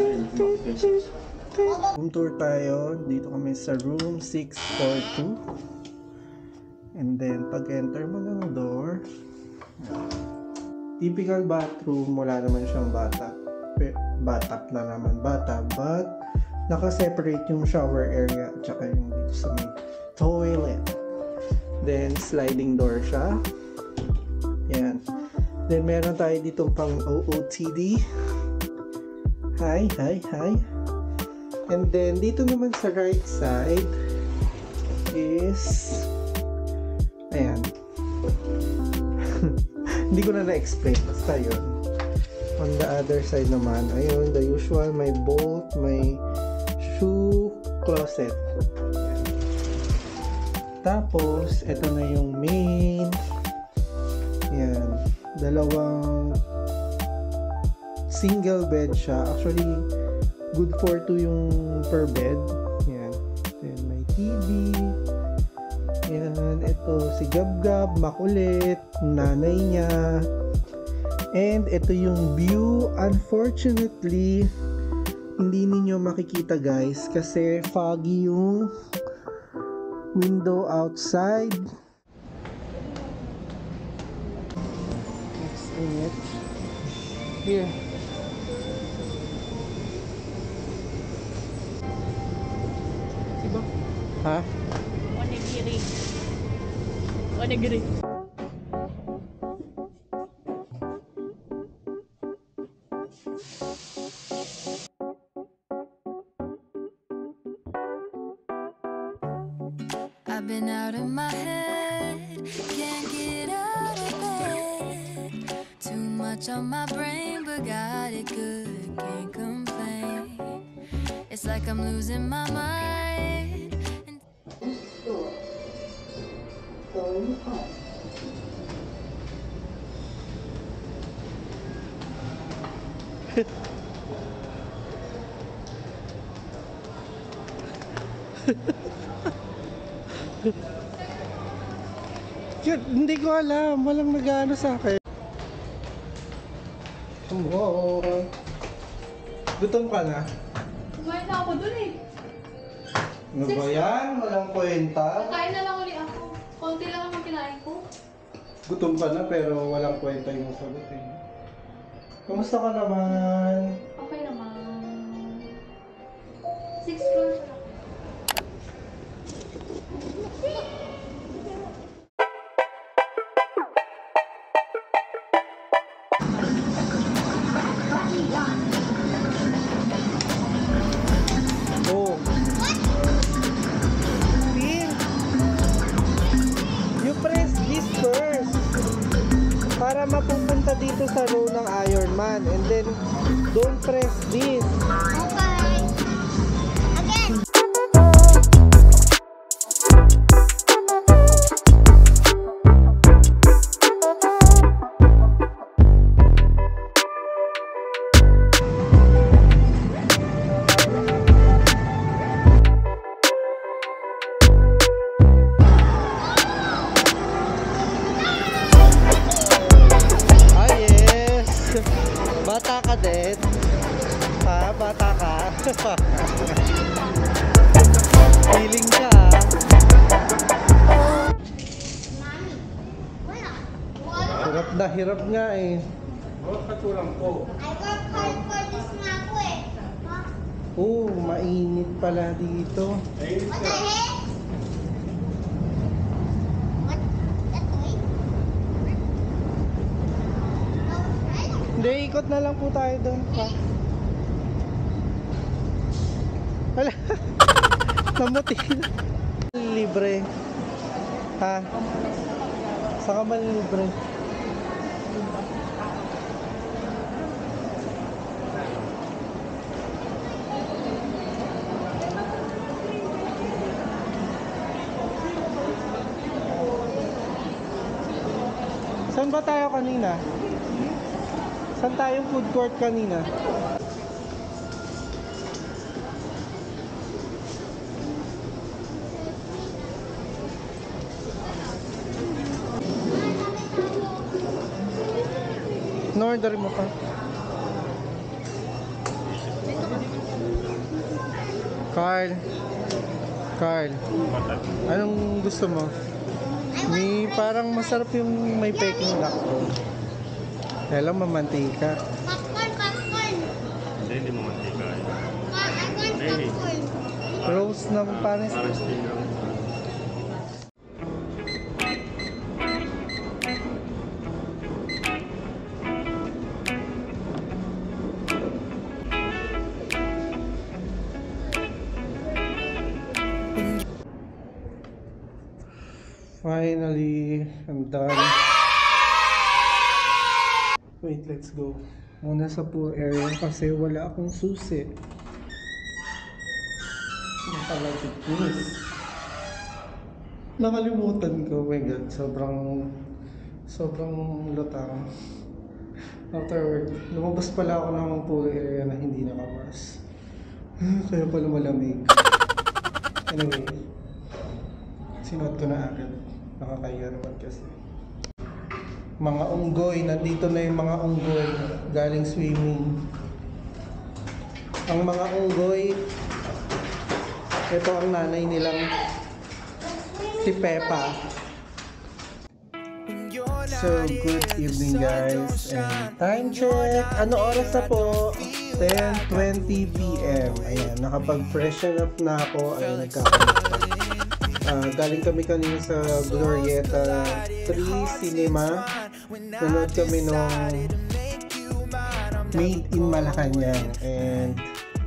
Room tour tayo. Dito kami sa room 642. And then, pag enter mo ng door, typical bathroom, wala naman siyang bathtub na naman bathtub, but naka-separate yung shower area at saka yung dito sa may toilet. Then, sliding door siya. Yan. Then, meron tayo dito pang OOTD. Hi. And then, dito naman sa right side is ayan. Hindi ko na na-explain. Basta yun. On the other side naman, ayun, the usual, may bolt, may shoe closet. Ayan. Tapos, ito na yung main. Ayan. Dalawang single bed siya. Actually, good for 2 yung per bed. Ayan. Then, may TV. Ayan. Ito, si Gab-Gab, makulit, nanay niya. And, ito yung view. Unfortunately, hindi ninyo makikita guys kasi foggy yung window outside. Next init. Here. Diba? Ha? Onigiri. I've been out of my head, can't get out of bed. Too much on my brain, but got it good, can't complain. It's like I'm losing my mind. Hindi ko alam, walang nag-ano sa akin. Gutom ka na? Kumain na ako dun eh. Ano ba yan? Walang kwenta. Kain na lang ulit ako. Konti lang ang kinain ko. Gutom ka na pero walang kwenta yung sagot eh. Kamusta ka naman? Okay naman. 6 floors lang. Oh. Phil, you press this first para mapupunta dito sa row ng Iron Man, and then don't press this. Okay. Again. Bata ka din? Ha? Bata ka? Feeling ka ha? Hirap nga eh. I work hard for this nga ako eh. Oh, mainit pala dito. What the heck? What? That way? Hindi, ikot na lang po tayo doon. Ha? Wala. Namuti. Libre. Ha? Saka man libre. Saan ba tayo kanina? Saan tayong food court kanina? No-order mo pa. Carl, anong gusto mo? May parang masarap yung may peking duck ko. Kaya lang mamantika. Popcorn. Hindi mo mantika. I want popcorn. Roast na pares. Para steam lang. Finally, I'm done. Wait, let's go. Muna sa pool area kasi wala akong susi. Nakalimutan ko. Oh my god, sobrang lutang. After work, lumabas pala ako ng pool area na hindi nakapas. Kaya pala malamig. Anyway, sinuot ko na agad. Nakakaya naman kasi. Mga unggoy, nandito na yung mga unggoy galing swimming. Ang mga unggoy, ito ang nanay nilang si Peppa. So, good evening guys. And time check. Ano oras na po? 10:20 PM. Ayan, nakapag-freshen up na ako. Ayan, nagkakaroon. Galing kami kanina sa Glorieta 3 Cinema. Nanood kami nung Made in Malacanang. And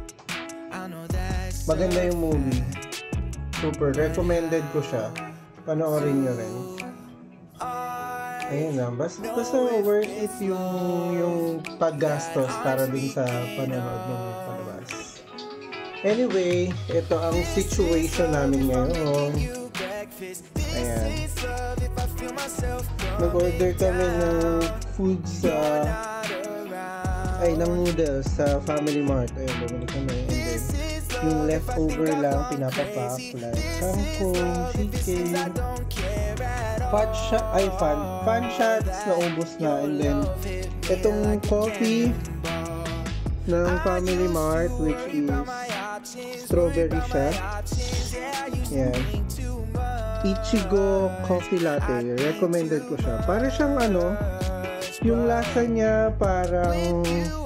maganda yung movie. Super. Recommended ko siya. Panoorin nyo rin. Ayun na. Basta worth it yung paggastos para din sa panonood ng palabas. Anyway, ito ang situation namin ngayon. Ayan. Nag-order kami ng food ng noodles sa Family Mart. Ayun, bumili kami. And then, yung leftover lang, pinapapak. Like kangkong, chicken, fan shots na ubos na. And then, itong coffee ng Family Mart, which is strawberry siya. Yan. Ichigo coffee latte. Recommended ko siya. Para siyang yung lasa niya parang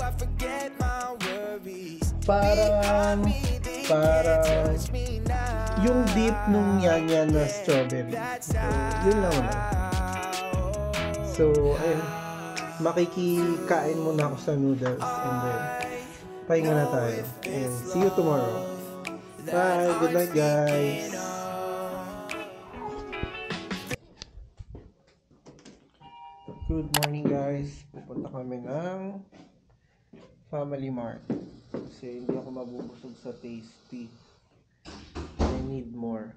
yung deep nung yanya na strawberry. So, yun lang na. So, ayun. Makikikain muna ako sa noodles and then pahinga na tayo. And see you tomorrow. Bye! Good night guys! Good morning guys! Pupunta kami ng Family Mart. Kasi hindi ako mabubusog sa tasty. I need more.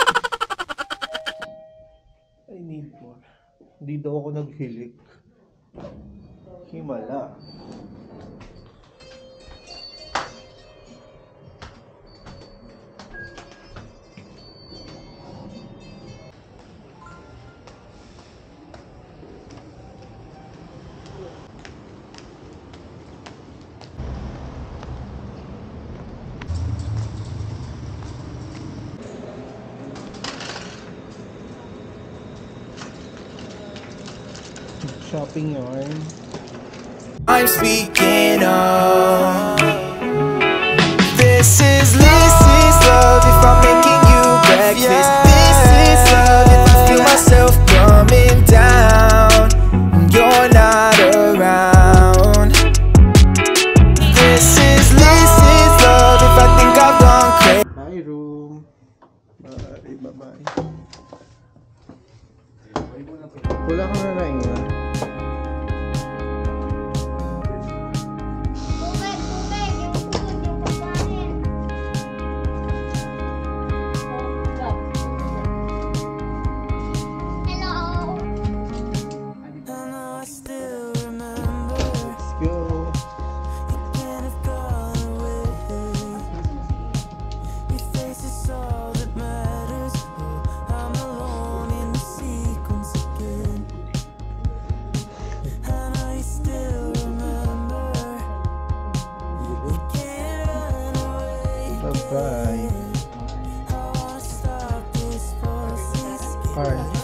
Hindi daw ako naghilik. Himala. Shopping yarn. I'm speaking of. This is love if I'm making you breakfast. This is love if I feel myself coming down. You're not around. This is love if I think I've gone crazy. Hi room. Bye. Wala ka na rin. Bye. Carl.